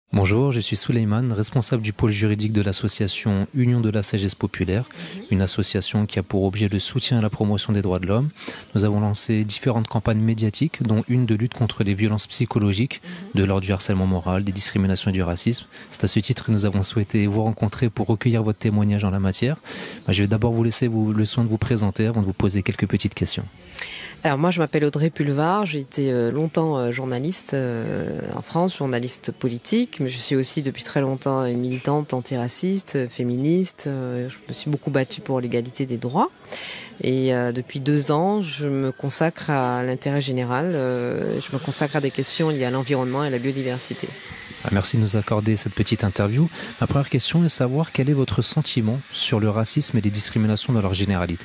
Bonjour, je suis Souleymane, responsable du pôle juridique de l'association Union de la Sagesse Populaire, une association qui a pour objet le soutien à la promotion des droits de l'homme. Nous avons lancé différentes campagnes médiatiques, dont une de lutte contre les violences psychologiques, de l'ordre du harcèlement moral, des discriminations et du racisme. C'est à ce titre que nous avons souhaité vous rencontrer pour recueillir votre témoignage en la matière. Je vais d'abord vous laisser le soin de vous présenter avant de vous poser quelques petites questions. Alors moi je m'appelle Audrey Pulvar, j'ai été longtemps journaliste en France, journaliste politique, mais je suis aussi depuis très longtemps une militante antiraciste, féministe. Je me suis beaucoup battue pour l'égalité des droits et depuis 2 ans je me consacre à l'intérêt général, je me consacre à des questions liées à l'environnement et à la biodiversité. Merci de nous accorder cette petite interview. Ma première question est de savoir quel est votre sentiment sur le racisme et les discriminations dans leur généralité.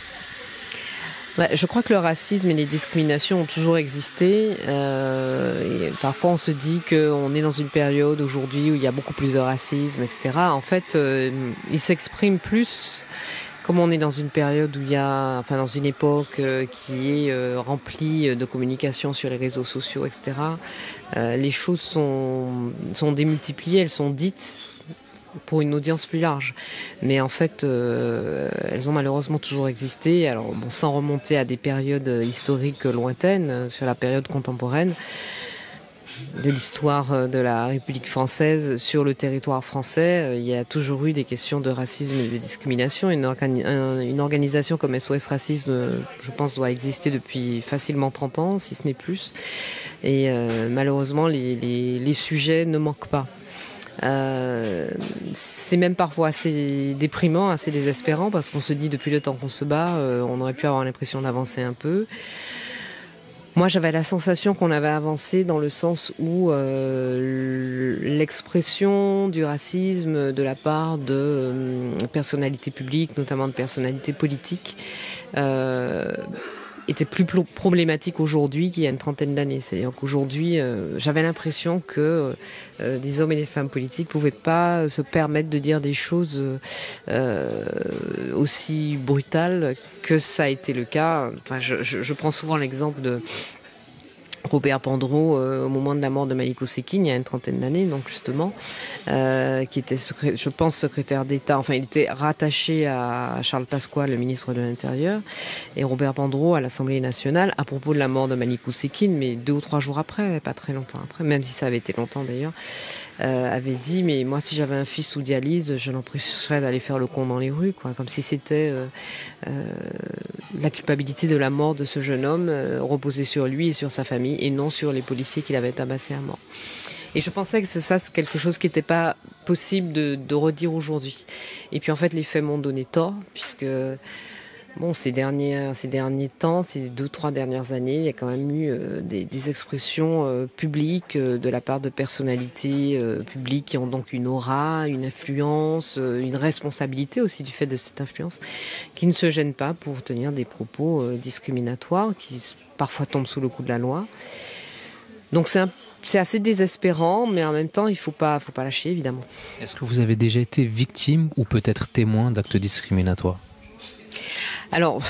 Je crois que le racisme et les discriminations ont toujours existé. Et parfois, on se dit qu'on est dans une période aujourd'hui où il y a beaucoup plus de racisme, etc. En fait, il s'exprime plus comme on est dans une période où il y a, dans une époque qui est remplie de communication sur les réseaux sociaux, etc. Les choses sont démultipliées, elles sont dites pour une audience plus large. Mais en fait, elles ont malheureusement toujours existé. Alors, sans remonter à des périodes historiques lointaines, sur la période contemporaine de l'histoire de la République française, sur le territoire français, il y a toujours eu des questions de racisme et de discrimination. Une organisation comme SOS Racisme, je pense, doit exister depuis facilement 30 ans, si ce n'est plus. Et malheureusement, les sujets ne manquent pas. C'est même parfois assez déprimant, assez désespérant, parce qu'on se dit depuis le temps qu'on se bat, on aurait pu avoir l'impression d'avancer un peu. Moi, j'avais la sensation qu'on avait avancé dans le sens où l'expression du racisme de la part de personnalités publiques, notamment de personnalités politiques, était plus problématique aujourd'hui qu'il y a une trentaine d'années. C'est-à-dire qu'aujourd'hui, j'avais l'impression que des hommes et des femmes politiques pouvaient pas se permettre de dire des choses aussi brutales que ça a été le cas. Je prends souvent l'exemple de Robert Pandreau au moment de la mort de Malik Oussekine, il y a une trentaine d'années, donc justement, qui était, je pense, secrétaire d'État. Enfin, il était rattaché à Charles Pasqua, le ministre de l'Intérieur, et Robert Pandreau à l'Assemblée nationale, à propos de la mort de Malik Oussekine, mais 2 ou 3 jours après, pas très longtemps après, même si ça avait été longtemps d'ailleurs, avait dit, mais moi, si j'avais un fils sous dialyse, je l'empêcherais d'aller faire le con dans les rues, quoi, comme si c'était la culpabilité de la mort de ce jeune homme reposait sur lui et sur sa famille, et non sur les policiers qui l'avaient tabassé à mort. Et je pensais que c'est quelque chose qui n'était pas possible de redire aujourd'hui. Et puis en fait, les faits m'ont donné tort, puisque ces derniers temps, ces 2-3 dernières années, il y a quand même eu des expressions publiques de la part de personnalités publiques qui ont donc une aura, une influence, une responsabilité aussi du fait de cette influence, qui ne se gênent pas pour tenir des propos discriminatoires, qui parfois tombent sous le coup de la loi. Donc c'est assez désespérant, mais en même temps, il faut pas lâcher, évidemment. Est-ce que vous avez déjà été victime ou peut-être témoin d'actes discriminatoires ? Alors,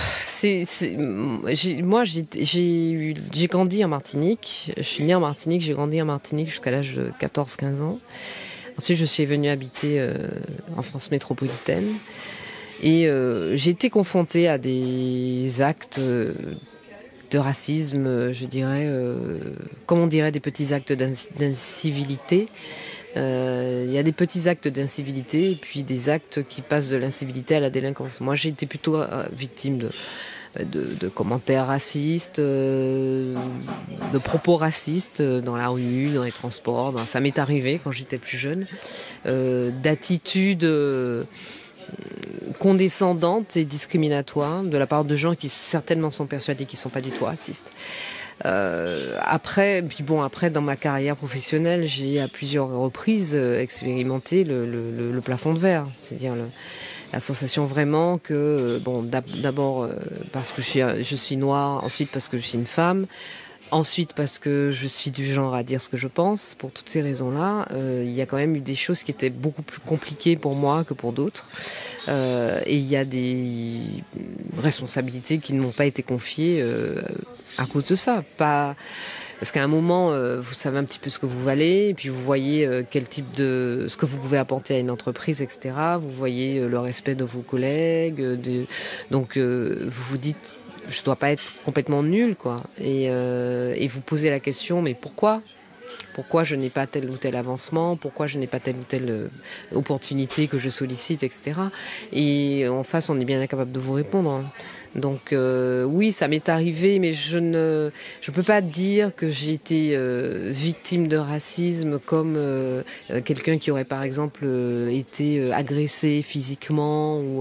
moi, j'ai grandi en Martinique. Je suis née en Martinique, j'ai grandi en Martinique jusqu'à l'âge de 14-15 ans. Ensuite, je suis venue habiter en France métropolitaine. Et j'ai été confrontée à des actes de racisme, je dirais, comme on dirait, des petits actes d'incivilité. Il y a des petits actes d'incivilité et puis des actes qui passent de l'incivilité à la délinquance. Moi, j'ai été plutôt victime de commentaires racistes, de propos racistes dans la rue, dans les transports. Ça m'est arrivé quand j'étais plus jeune, d'attitudes condescendantes et discriminatoires de la part de gens qui certainement sont persuadés qu'ils ne sont pas du tout racistes. Après, dans ma carrière professionnelle, j'ai à plusieurs reprises expérimenté le plafond de verre, c'est-à-dire la sensation vraiment que, d'abord parce que je suis noire, ensuite parce que je suis une femme, ensuite parce que je suis du genre à dire ce que je pense. Pour toutes ces raisons-là, il y a quand même eu des choses qui étaient beaucoup plus compliquées pour moi que pour d'autres. Et il y a des responsabilités qui ne m'ont pas été confiées à cause de ça. parce qu'à un moment, vous savez un petit peu ce que vous valez, et puis vous voyez quel type de, ce que vous pouvez apporter à une entreprise, etc. Vous voyez le respect de vos collègues, donc vous vous dites, je dois pas être complètement nul, quoi. Et vous posez la question, mais pourquoi? Pourquoi je n'ai pas tel ou tel avancement? Pourquoi je n'ai pas telle ou telle opportunité que je sollicite, etc. Et en face, on est bien incapable de vous répondre, hein. Donc oui, ça m'est arrivé, mais je peux pas dire que j'ai été victime de racisme comme quelqu'un qui aurait par exemple été agressé physiquement ou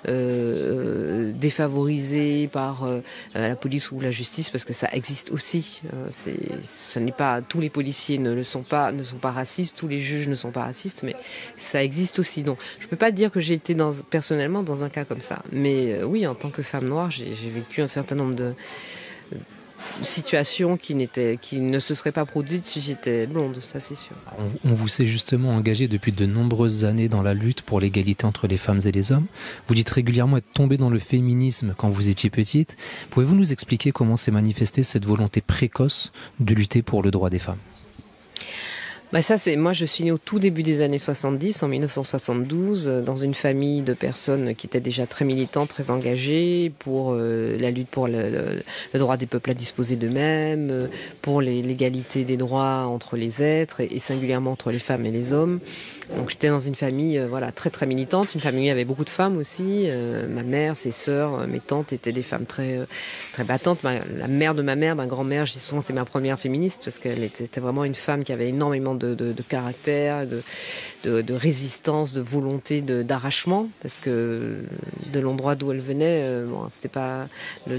défavorisé par la police ou la justice, parce que ça existe aussi. Ce n'est pas, tous les policiers ne sont pas racistes, tous les juges ne sont pas racistes, mais ça existe aussi. Donc je peux pas dire que j'ai été personnellement dans un cas comme ça, mais oui, en tant que femme noire, j'ai vécu un certain nombre de situations qui ne se seraient pas produites si j'étais blonde, ça c'est sûr. On vous sait justement engagé depuis de nombreuses années dans la lutte pour l'égalité entre les femmes et les hommes. Vous dites régulièrement être tombée dans le féminisme quand vous étiez petite. Pouvez-vous nous expliquer comment s'est manifestée cette volonté précoce de lutter pour le droit des femmes? Moi, je suis née au tout début des années 70, en 1972, dans une famille de personnes qui étaient déjà très militantes, très engagées pour la lutte pour le droit des peuples à disposer d'eux-mêmes, pour l'égalité des droits entre les êtres et singulièrement entre les femmes et les hommes. Donc j'étais dans une famille très très militante, une famille où il y avait beaucoup de femmes aussi. Ma mère, ses sœurs, mes tantes étaient des femmes très très battantes. La mère de ma mère, ma grand-mère, je dis souvent c'est ma première féministe parce c'était vraiment une femme qui avait énormément de caractère, de résistance, de volonté, d'arrachement, parce que de l'endroit d'où elle venait, c'était pas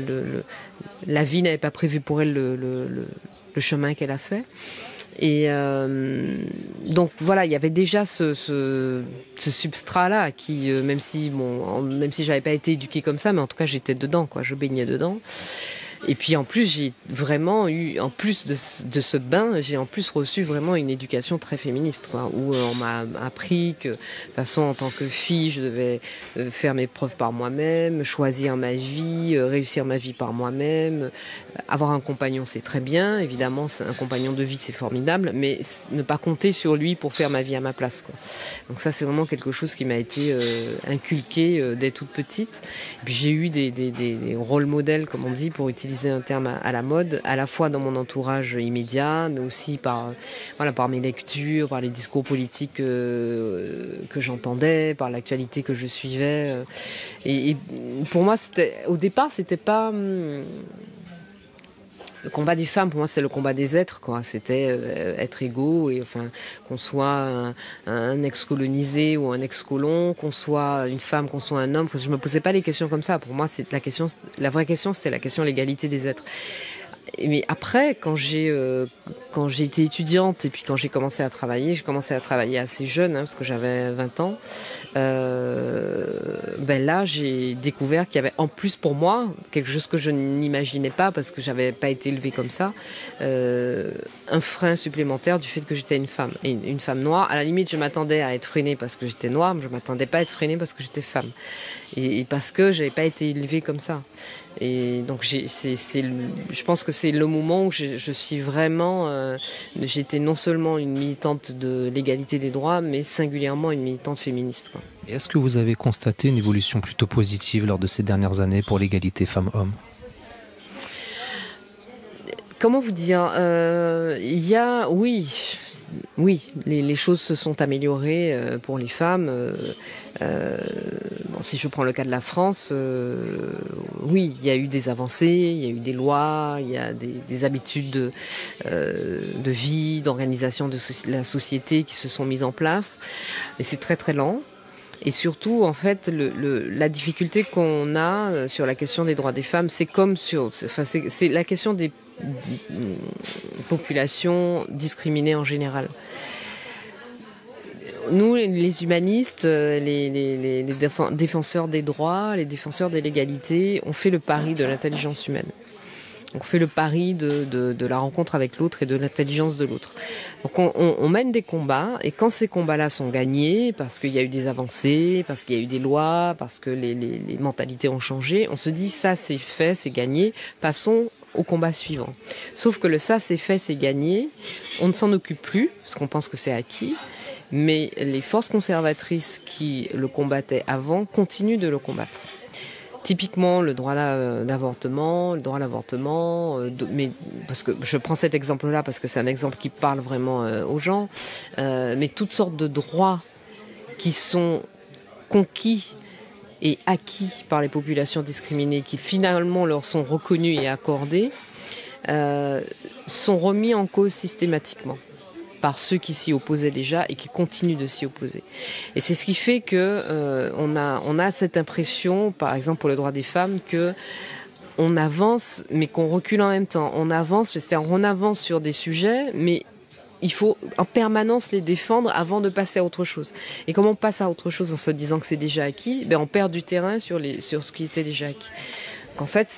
la vie n'avait pas prévu pour elle le chemin qu'elle a fait. Et donc voilà, il y avait déjà ce substrat-là qui, même si j'avais pas été éduquée comme ça, mais en tout cas j'étais dedans, quoi, je baignais dedans. Et puis en plus, j'ai vraiment eu, en plus de ce bain, j'ai en plus reçu vraiment une éducation très féministe, quoi, où on m'a appris que, de toute façon, en tant que fille, je devais faire mes preuves par moi-même, choisir ma vie, réussir ma vie par moi-même. Avoir un compagnon, c'est très bien, évidemment, un compagnon de vie, c'est formidable, mais ne pas compter sur lui pour faire ma vie à ma place, quoi. Donc ça, c'est vraiment quelque chose qui m'a été inculqué dès toute petite. Et puis j'ai eu des rôles modèles, comme on dit, pour utiliser un terme à la mode, à la fois dans mon entourage immédiat, mais aussi par mes lectures, par les discours politiques que j'entendais, par l'actualité que je suivais. Et pour moi, au départ, c'était pas le combat des femmes. Pour moi, c'est le combat des êtres, quoi. C'était être égaux, et enfin qu'on soit un ex-colonisé ou un ex-colon, qu'on soit une femme, qu'on soit un homme. Je me posais pas les questions comme ça. Pour moi, la vraie question, c'était la question de l'égalité des êtres. Mais après, quand j'ai été étudiante et puis quand j'ai commencé à travailler assez jeune, parce que j'avais 20 ans. Là, j'ai découvert qu'il y avait en plus pour moi quelque chose que je n'imaginais pas parce que j'avais pas été élevée comme ça, un frein supplémentaire du fait que j'étais une femme et une femme noire. À la limite, je m'attendais à être freinée parce que j'étais noire, mais je m'attendais pas à être freinée parce que j'étais femme et parce que j'avais pas été élevée comme ça. Et donc je pense que c'est le moment où je suis vraiment, j'étais non seulement une militante de l'égalité des droits, mais singulièrement une militante féministe, quoi. Et est-ce que vous avez constaté une évolution plutôt positive lors de ces dernières années pour l'égalité femmes-hommes? Comment vous dire, oui, les choses se sont améliorées pour les femmes. Si je prends le cas de la France, oui, il y a eu des avancées, il y a eu des lois, il y a des habitudes de vie, d'organisation de la société qui se sont mises en place. Mais c'est très très lent. Et surtout, en fait, la difficulté qu'on a sur la question des droits des femmes, c'est la question des populations discriminées en général. Nous, les humanistes, les défenseurs des droits, les défenseurs de l'égalité, on fait le pari de l'intelligence humaine. On fait le pari de la rencontre avec l'autre et de l'intelligence de l'autre. Donc on mène des combats, et quand ces combats-là sont gagnés, parce qu'il y a eu des avancées, parce qu'il y a eu des lois, parce que les mentalités ont changé, on se dit ça c'est fait, c'est gagné, passons au combat suivant. Sauf que ça c'est fait, c'est gagné, on ne s'en occupe plus, parce qu'on pense que c'est acquis, mais les forces conservatrices qui le combattaient avant continuent de le combattre. Typiquement, le droit d'avortement, mais parce que je prends cet exemple-là parce que c'est un exemple qui parle vraiment aux gens, mais toutes sortes de droits qui sont conquis et acquis par les populations discriminées, qui finalement leur sont reconnus et accordés, sont remis en cause systématiquement par ceux qui s'y opposaient déjà et qui continuent de s'y opposer. Et c'est ce qui fait que on a cette impression, par exemple pour le droit des femmes, que on avance, mais qu'on recule en même temps. On avance sur des sujets, mais il faut en permanence les défendre avant de passer à autre chose. Et comme on passe à autre chose en se disant que c'est déjà acquis, ben on perd du terrain sur ce qui était déjà acquis. Donc en fait,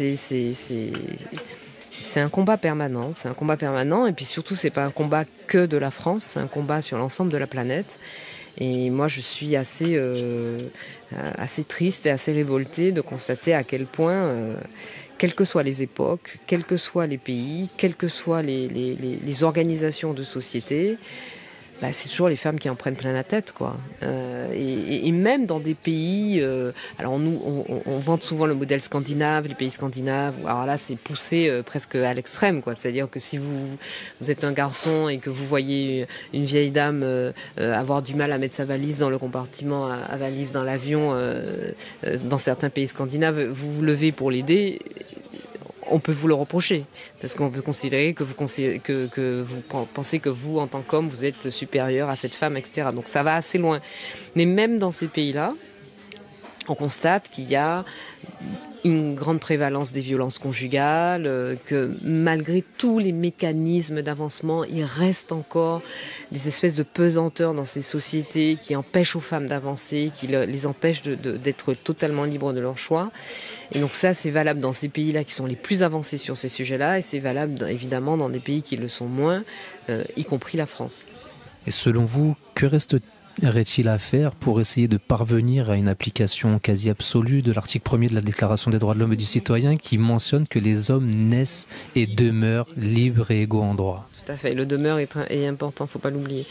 c'est un combat permanent, et puis surtout c'est pas un combat que de la France, c'est un combat sur l'ensemble de la planète. Et moi je suis assez triste et assez révoltée de constater à quel point, quelles que soient les époques, quels que soient les pays, quelles que soient les organisations de société, bah, c'est toujours les femmes qui en prennent plein la tête, quoi. Et même dans des pays, alors on vante souvent le modèle scandinave, les pays scandinaves. Alors là, c'est poussé presque à l'extrême, quoi. C'est-à-dire que si vous êtes un garçon et que vous voyez une vieille dame avoir du mal à mettre sa valise dans le compartiment à valise dans l'avion, dans certains pays scandinaves, vous vous levez pour l'aider. On peut vous le reprocher, parce qu'on peut considérer que vous pensez que vous, en tant qu'homme, vous êtes supérieur à cette femme, etc. Donc ça va assez loin. Mais même dans ces pays-là, on constate qu'il y a une grande prévalence des violences conjugales, que malgré tous les mécanismes d'avancement, il reste encore des espèces de pesanteurs dans ces sociétés qui empêchent aux femmes d'avancer, qui les empêchent d'être totalement libres de leur choix. Et donc ça, c'est valable dans ces pays-là qui sont les plus avancés sur ces sujets-là, et c'est valable évidemment dans des pays qui le sont moins, y compris la France. Et selon vous, que resterait-il à faire pour essayer de parvenir à une application quasi absolue de l'article 1er de la Déclaration des droits de l'homme et du citoyen qui mentionne que les hommes naissent et demeurent libres et égaux en droit? Tout à fait, le demeure est important, faut pas l'oublier.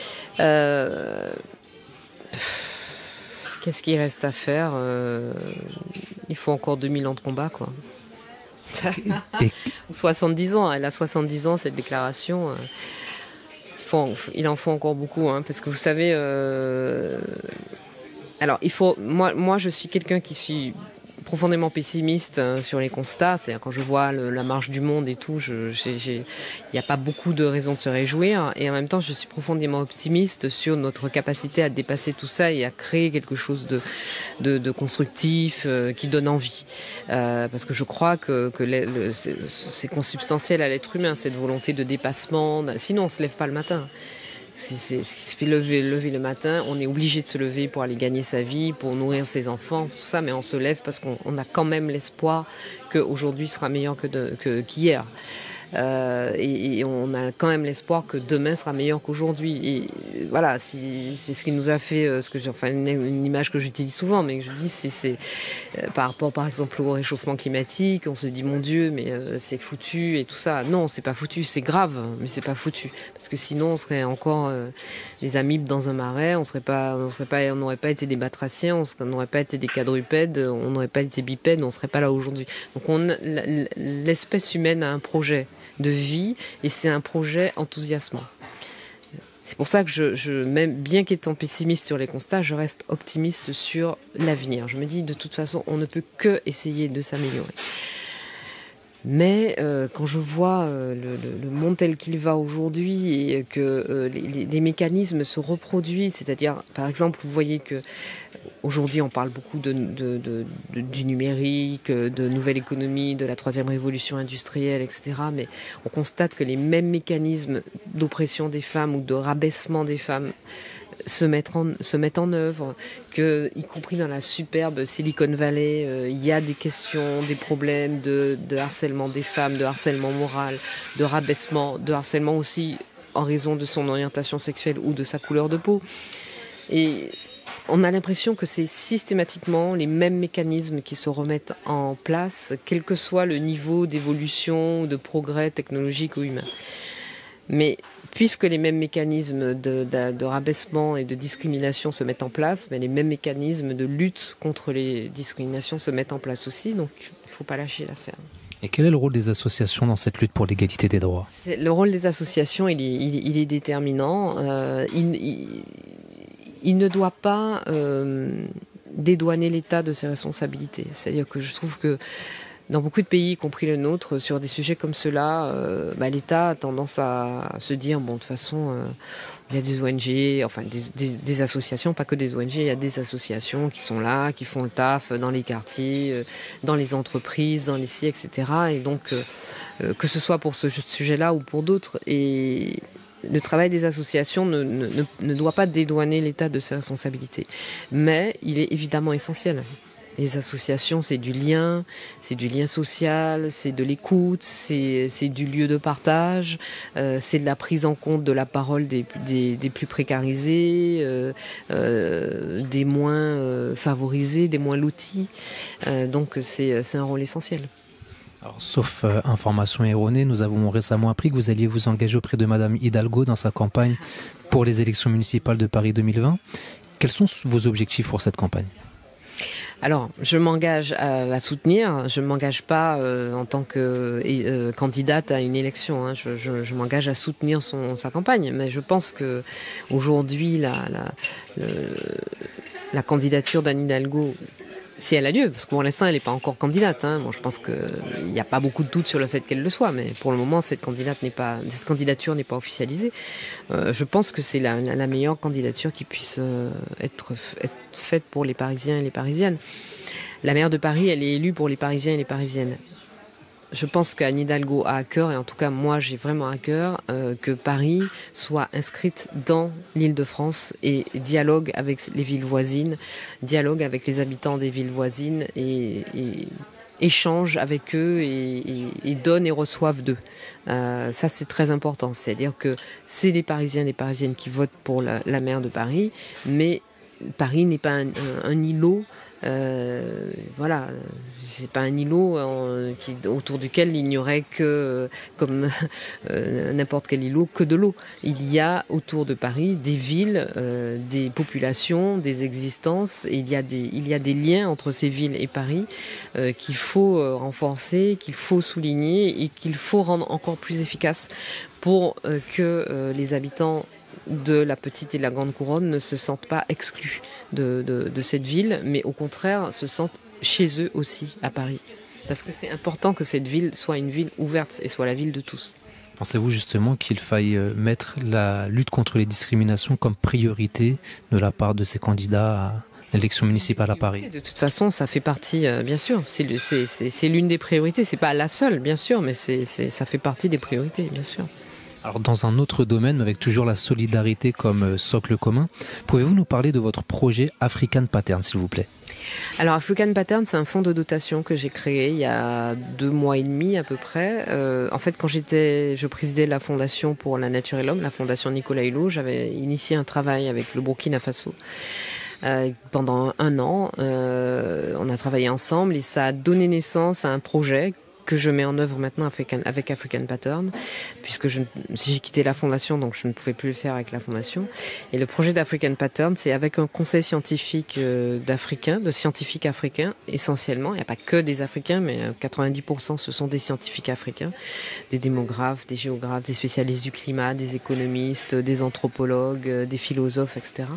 Qu'est-ce qu'il reste à faire? Il faut encore 2000 ans de combat, quoi. 70 ans, elle a 70 ans, cette déclaration. Il en faut encore beaucoup, hein, parce que vous savez... Alors, moi, je suis quelqu'un qui suis profondément pessimiste sur les constats. C'est-à-dire quand je vois la marche du monde et tout, il n'y a pas beaucoup de raisons de se réjouir. Et en même temps, je suis profondément optimiste sur notre capacité à dépasser tout ça et à créer quelque chose de constructif qui donne envie. Parce que je crois que c'est consubstantiel à l'être humain, cette volonté de dépassement. Sinon, on ne se lève pas le matin. C'est ce qui se fait lever le matin. On est obligé de se lever pour aller gagner sa vie, pour nourrir ses enfants, tout ça, mais on se lève parce qu'on a quand même l'espoir qu'aujourd'hui sera meilleur qu'hier. Et on a quand même l'espoir que demain sera meilleur qu'aujourd'hui. Et voilà, c'est ce qui nous a fait, une image que j'utilise souvent, mais que je dis, c'est par rapport, par exemple, au réchauffement climatique. On se dit, mon Dieu, mais c'est foutu et tout ça. Non, c'est pas foutu, c'est grave, mais c'est pas foutu, parce que sinon, on serait encore des amibes dans un marais. On n'aurait pas été des batraciens, on n'aurait pas été des quadrupèdes, on n'aurait pas été bipèdes, on serait pas là aujourd'hui. Donc, l'espèce humaine a un projet de vie, et c'est un projet enthousiasmant. C'est pour ça que même bien qu'étant pessimiste sur les constats, je reste optimiste sur l'avenir. Je me dis, de toute façon, on ne peut que essayer de s'améliorer. Mais quand je vois le monde tel qu'il va aujourd'hui et que les mécanismes se reproduisent, c'est-à-dire, par exemple, vous voyez que aujourd'hui on parle beaucoup du numérique, de nouvelle économie, de la troisième révolution industrielle, etc. Mais on constate que les mêmes mécanismes d'oppression des femmes ou de rabaissement des femmes se mettent en œuvre, que, y compris dans la superbe Silicon Valley, il y a des questions, des problèmes de harcèlement des femmes, de harcèlement moral, de rabaissement, de harcèlement aussi en raison de son orientation sexuelle ou de sa couleur de peau. Et on a l'impression que c'est systématiquement les mêmes mécanismes qui se remettent en place, quel que soit le niveau d'évolution, de progrès technologique ou humain. Mais puisque les mêmes mécanismes de rabaissement et de discrimination se mettent en place, mais les mêmes mécanismes de lutte contre les discriminations se mettent en place aussi, donc il ne faut pas lâcher l'affaire. Et quel est le rôle des associations dans cette lutte pour l'égalité des droits ? Le rôle des associations, il est déterminant. Il ne doit pas dédouaner l'État de ses responsabilités. C'est-à-dire que je trouve que dans beaucoup de pays, y compris le nôtre, sur des sujets comme ceux-là, l'État a tendance à se dire, bon, de toute façon, il y a des ONG, enfin des associations, pas que des ONG, il y a des associations qui sont là, qui font le taf dans les quartiers, dans les entreprises, dans les CIE, etc. Et donc, que ce soit pour ce sujet-là ou pour d'autres. Et le travail des associations ne doit pas dédouaner l'État de ses responsabilités. Mais il est évidemment essentiel. Les associations, c'est du lien social, c'est de l'écoute, c'est du lieu de partage, c'est de la prise en compte de la parole des plus précarisés, des moins favorisés, des moins lotis. Donc c'est un rôle essentiel. Alors, sauf information erronée, nous avons récemment appris que vous alliez vous engager auprès de Madame Hidalgo dans sa campagne pour les élections municipales de Paris 2020. Quels sont vos objectifs pour cette campagne ? Alors, je m'engage à la soutenir. Je ne m'engage pas en tant que candidate à une élection. Hein. Je m'engage à soutenir sa campagne. Mais je pense que aujourd'hui, la candidature d'Anne Hidalgo, si elle a lieu, parce que pour l'instant, elle n'est pas encore candidate. Hein. Bon, je pense qu'il n'y a pas beaucoup de doute sur le fait qu'elle le soit, mais pour le moment, cette candidature n'est pas officialisée. Je pense que c'est la meilleure candidature qui puisse être faite pour les Parisiens et les Parisiennes. La maire de Paris, elle est élue pour les Parisiens et les Parisiennes. Je pense qu'Anne Hidalgo a à cœur, et en tout cas moi j'ai vraiment à cœur, que Paris soit inscrite dans l'Île-de-France et dialogue avec les villes voisines, dialogue avec les habitants des villes voisines et échange avec eux et donne et reçoive d'eux. Ça c'est très important, c'est-à-dire que c'est des Parisiens et des Parisiennes qui votent pour la maire de Paris, mais Paris n'est pas un îlot. Voilà, c'est pas un îlot autour duquel il n'y aurait que, comme n'importe quel îlot, que de l'eau. Il y a autour de Paris des villes, des populations, des existences. Et il y a des liens entre ces villes et Paris qu'il faut renforcer, qu'il faut souligner et qu'il faut rendre encore plus efficaces pour que les habitants de la petite et de la grande couronne ne se sentent pas exclus de cette ville, mais au contraire se sentent chez eux aussi à Paris. Parce que c'est important que cette ville soit une ville ouverte et soit la ville de tous. Pensez-vous justement qu'il faille mettre la lutte contre les discriminations comme priorité de la part de ces candidats à l'élection municipale à Paris ? De toute façon, ça fait partie, bien sûr, c'est l'une des priorités. C'est pas la seule, bien sûr, mais ça fait partie des priorités, bien sûr. Alors dans un autre domaine, avec toujours la solidarité comme socle commun, pouvez-vous nous parler de votre projet African Pattern, s'il vous plaît ? Alors African Pattern, c'est un fonds de dotation que j'ai créé il y a 2 mois et demi à peu près. En fait, quand je présidais la fondation pour la nature et l'homme, la fondation Nicolas Hulot, j'avais initié un travail avec le Burkina Faso. Pendant 1 an, on a travaillé ensemble et ça a donné naissance à un projet que je mets en œuvre maintenant avec African Pattern, puisque j'ai quitté la fondation, donc je ne pouvais plus le faire avec la fondation. Et le projet d'African Pattern, c'est avec un conseil scientifique de scientifiques africains, essentiellement. Il n'y a pas que des Africains, mais 90% ce sont des scientifiques africains, des démographes, des géographes, des spécialistes du climat, des économistes, des anthropologues, des philosophes, etc.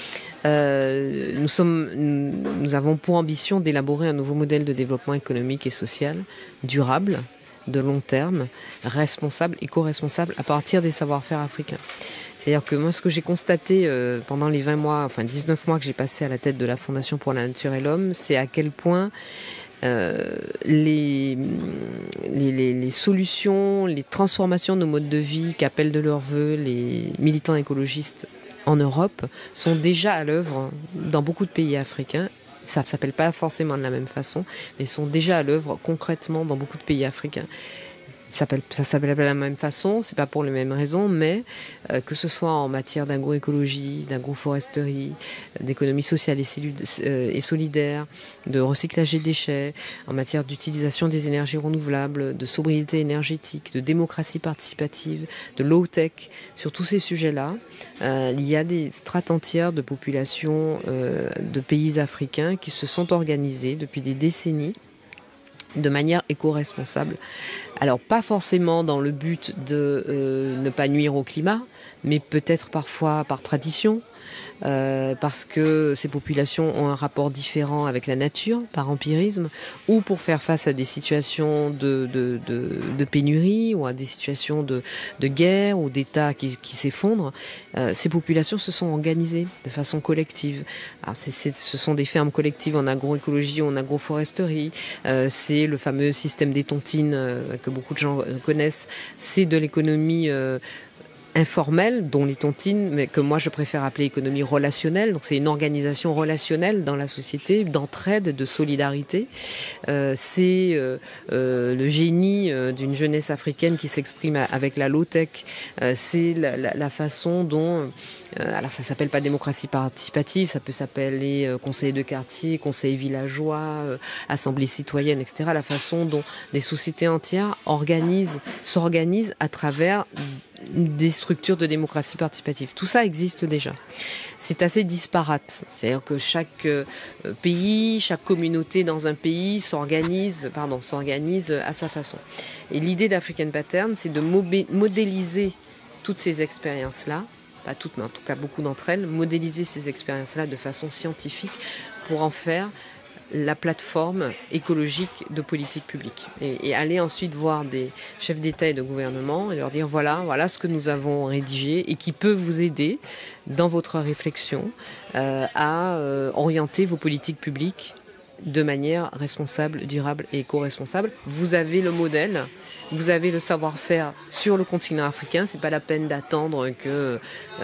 Nous avons pour ambition d'élaborer un nouveau modèle de développement économique et social durable, de long terme, responsable, éco-responsable à partir des savoir-faire africains. C'est-à-dire que moi, ce que j'ai constaté pendant les 19 mois que j'ai passé à la tête de la Fondation pour la nature et l'homme, c'est à quel point les solutions, les transformations de nos modes de vie qu'appellent de leur vœu les militants écologistes en Europe sont déjà à l'œuvre dans beaucoup de pays africains. Ça ne s'appelle pas forcément de la même façon, mais sont déjà à l'œuvre concrètement dans beaucoup de pays africains. ça s'appelle pas de la même façon, c'est pas pour les mêmes raisons, mais que ce soit en matière d'agroécologie, d'agroforesterie, d'économie sociale et solidaire, de recyclage des déchets, en matière d'utilisation des énergies renouvelables, de sobriété énergétique, de démocratie participative, de low-tech, sur tous ces sujets-là, il y a des strates entières de populations de pays africains qui se sont organisées depuis des décennies de manière éco-responsable. Alors pas forcément dans le but de ne pas nuire au climat, mais peut-être parfois par tradition, parce que ces populations ont un rapport différent avec la nature, par empirisme, ou pour faire face à des situations de pénurie, ou à des situations de guerre, ou d'États qui s'effondrent. Ces populations se sont organisées de façon collective. Alors ce sont des fermes collectives en agroécologie ou en agroforesterie, c'est le fameux système des tontines que beaucoup de gens connaissent, c'est de l'économie informelle, dont les tontines, mais que moi je préfère appeler économie relationnelle. Donc c'est une organisation relationnelle dans la société, d'entraide, de solidarité. C'est le génie d'une jeunesse africaine qui s'exprime avec la low-tech. C'est la façon dont... alors ça s'appelle pas démocratie participative, ça peut s'appeler conseiller de quartier, conseiller villageois, assemblée citoyenne, etc. La façon dont des sociétés entières s'organisent à travers des structures de démocratie participative. Tout ça existe déjà. C'est assez disparate. C'est-à-dire que chaque pays, chaque communauté dans un pays s'organise à sa façon. Et l'idée d'African Pattern, c'est de modéliser toutes ces expériences-là, pas toutes, mais en tout cas beaucoup d'entre elles, modéliser ces expériences-là de façon scientifique pour en faire la plateforme écologique de politique publique. Et aller ensuite voir des chefs d'État et de gouvernement et leur dire voilà ce que nous avons rédigé et qui peut vous aider dans votre réflexion à orienter vos politiques publiques de manière responsable, durable et éco-responsable. Vous avez le modèle, vous avez le savoir-faire sur le continent africain. C'est pas la peine d'attendre que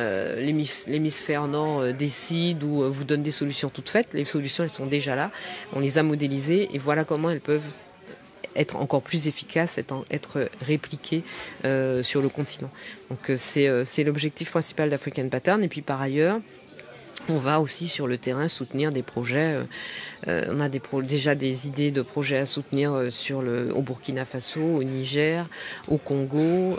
l'hémisphère nord décide ou vous donne des solutions toutes faites. Les solutions, elles sont déjà là. On les a modélisées et voilà comment elles peuvent être encore plus efficaces, être répliquées sur le continent. Donc c'est l'objectif principal d'African Pattern. Et puis par ailleurs, on va aussi sur le terrain soutenir des projets. On a déjà des idées de projets à soutenir au Burkina Faso, au Niger, au Congo.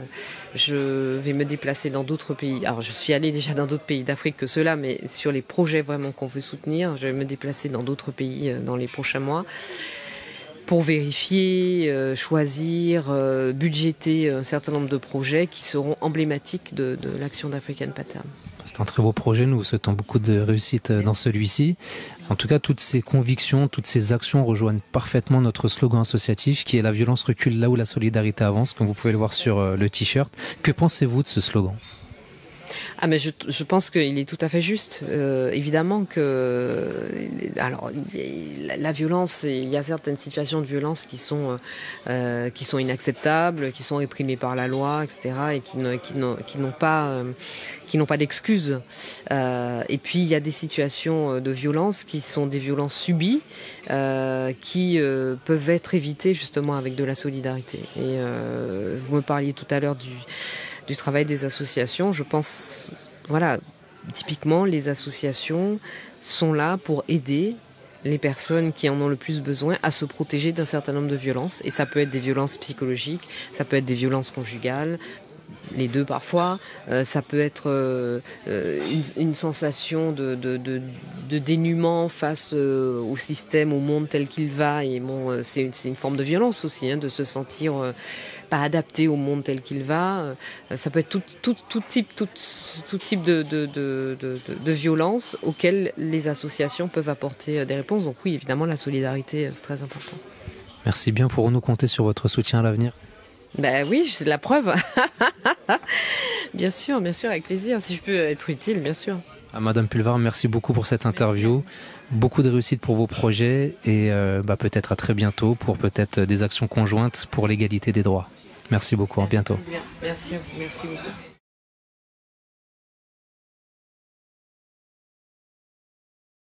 Je vais me déplacer dans d'autres pays. Alors je suis allée déjà dans d'autres pays d'Afrique que ceux-là, mais sur les projets vraiment qu'on veut soutenir, je vais me déplacer dans d'autres pays dans les prochains mois pour vérifier, choisir, budgéter un certain nombre de projets qui seront emblématiques de l'action d'African Pattern. C'est un très beau projet, nous vous souhaitons beaucoup de réussite dans celui-ci. En tout cas, toutes ces convictions, toutes ces actions rejoignent parfaitement notre slogan associatif qui est la violence recule là où la solidarité avance, comme vous pouvez le voir sur le t-shirt. Que pensez-vous de ce slogan ? Ah mais je pense qu'il est tout à fait juste. Évidemment que alors la violence, il y a certaines situations de violence qui sont inacceptables, qui sont réprimées par la loi, etc. et qui n'ont pas d'excuses. Et puis il y a des situations de violence qui sont des violences subies, qui peuvent être évitées justement avec de la solidarité. Et vous me parliez tout à l'heure du travail des associations. Je pense, typiquement, les associations sont là pour aider les personnes qui en ont le plus besoin à se protéger d'un certain nombre de violences. Et ça peut être des violences psychologiques, ça peut être des violences conjugales, les deux parfois, ça peut être une sensation de dénuement face au système, au monde tel qu'il va. Et bon, c'est une forme de violence aussi, de se sentir pas adapté au monde tel qu'il va. Ça peut être tout type de violence auxquelles les associations peuvent apporter des réponses. Donc oui, évidemment, la solidarité, c'est très important. Merci bien. Pourrons-nous compter sur votre soutien à l'avenir ? Ben oui, c'est de la preuve. Bien sûr, avec plaisir. Si je peux être utile, bien sûr. Madame Pulvar, merci beaucoup pour cette interview. Merci. Beaucoup de réussite pour vos projets et peut-être à très bientôt pour peut-être des actions conjointes pour l'égalité des droits. Merci beaucoup, à bientôt. Merci beaucoup.